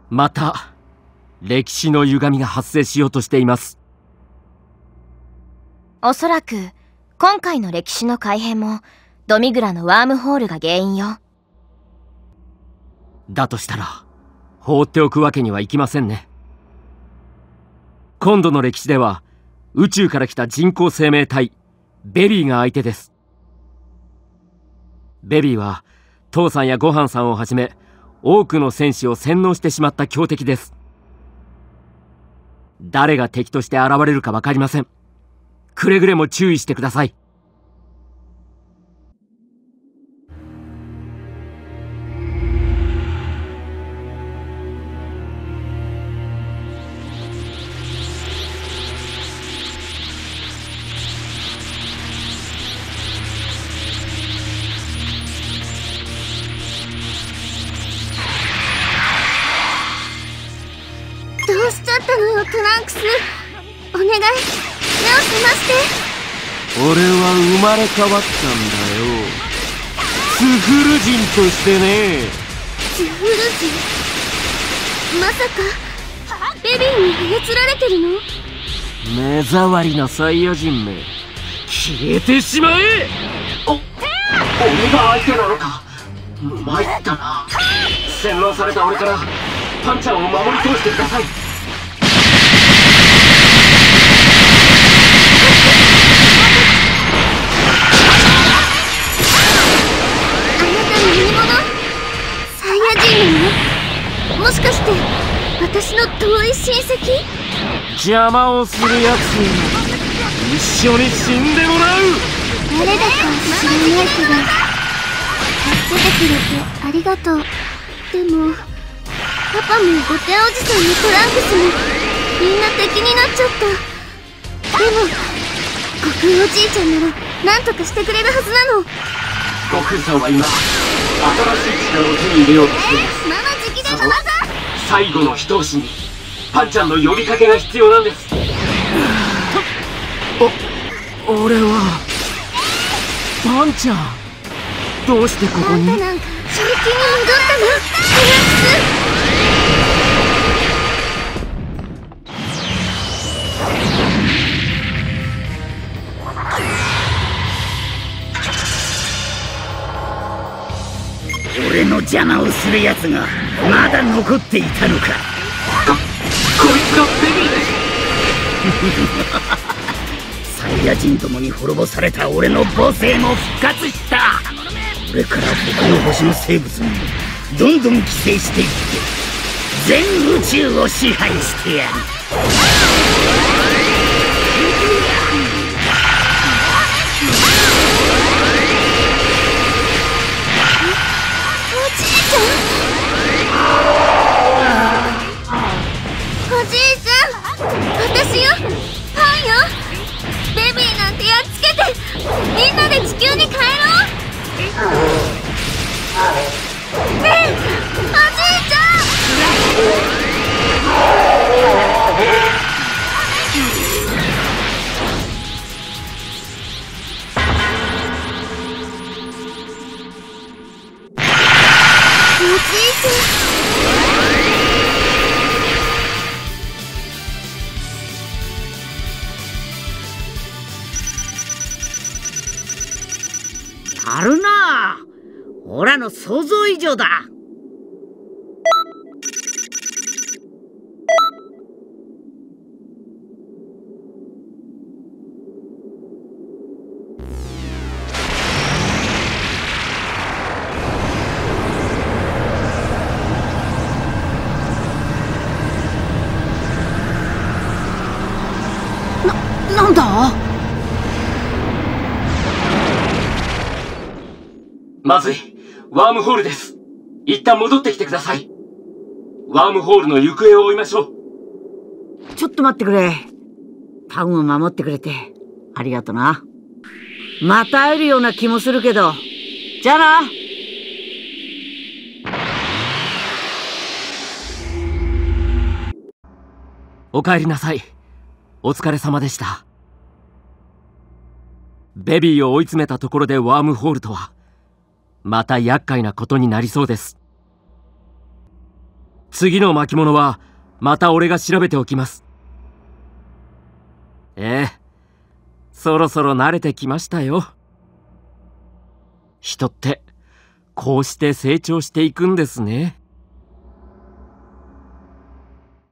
また歴史の歪みが発生しようとしています。 おそらく今回の歴史の改変もドミグラのワームホールが原因よ。 だとしたら放っておくわけにはいきませんね。今度の歴史では宇宙から来た人工生命体ベビーが相手です。ベビーは父さんやごはんさんをはじめ多くの戦士を洗脳してしまった強敵です。誰が敵として現れるか分かりません。くれぐれも注意してください。 どうしちゃったのよ、トランクス。お願い、目を覚まして。 俺は生まれ変わったんだよ、ツフル人としてね。 ツフル人？まさかベビーに操られてるの？ 目障りなサイヤ人め、消えてしまえ。俺が相手なのか。参ったな。洗脳された俺からパンちゃんを守り通してください。 もしかして私の遠い親戚？ 邪魔をするやつに一緒に死んでもらう。 誰だか知らないけど助けてくれてありがとう。でもパパもゴテンおじさんもトランクスもみんな敵になっちゃった。でも悟空おじいちゃんなら何とかしてくれるはずなの。 悟空さんは今新しい力を手に入れようとしています。 ママ直伝の技。 最後の一押しにパンちゃんの呼びかけが必要なんです。俺はパンちゃん、どうしてここに？ あんたなんか正気に戻ったの？トランクス。 俺の邪魔をする奴がまだ残っていたのか。 こいつがベビーです。 サイヤ人どもに滅ぼされた俺の母性も復活した。これから他の星の生物にどんどん寄生していって全宇宙を支配してやる。 おじいちゃん、私よ、パンよ。ベビーなんてやっつけてみんなで地球に帰ろう。ねえ、おじいちゃん。おじいちゃん。 やるなぁ。オラの想像以上だ。なんだ？ まずい、ワームホールです。一旦戻ってきてください。ワームホールの行方を追いましょう。 ちょっと待ってくれ。パンを守ってくれてありがとな。また会えるような気もするけど、じゃあな。 お帰りなさい。お疲れ様でした。ベビーを追い詰めたところでワームホールとはまた厄介なことになりそうです。 次の巻物はまた俺が調べておきます。そろそろ慣れてきましたよ。人ってこうして成長していくんですね。